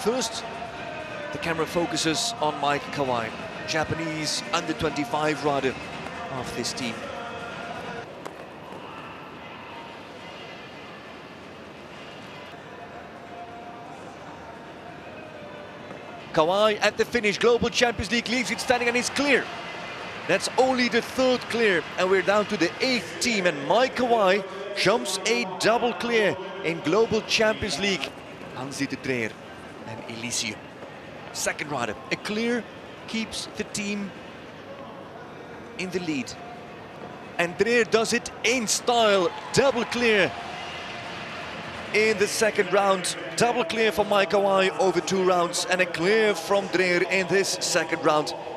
First, the camera focuses on Mike Kawai, Japanese under-25 rider of this team. Kawai at the finish, Global Champions League leaves it standing and it's clear. That's only the third clear and we're down to the 8th team, and Mike Kawai jumps a double clear in Global Champions League. Hansi de Dreer and Elysium. Second rider, a clear keeps the team in the lead. And Dreer does it in style, double clear in the second round. Double clear for Mike Kawai over 2 rounds and a clear from Dreer in this second round.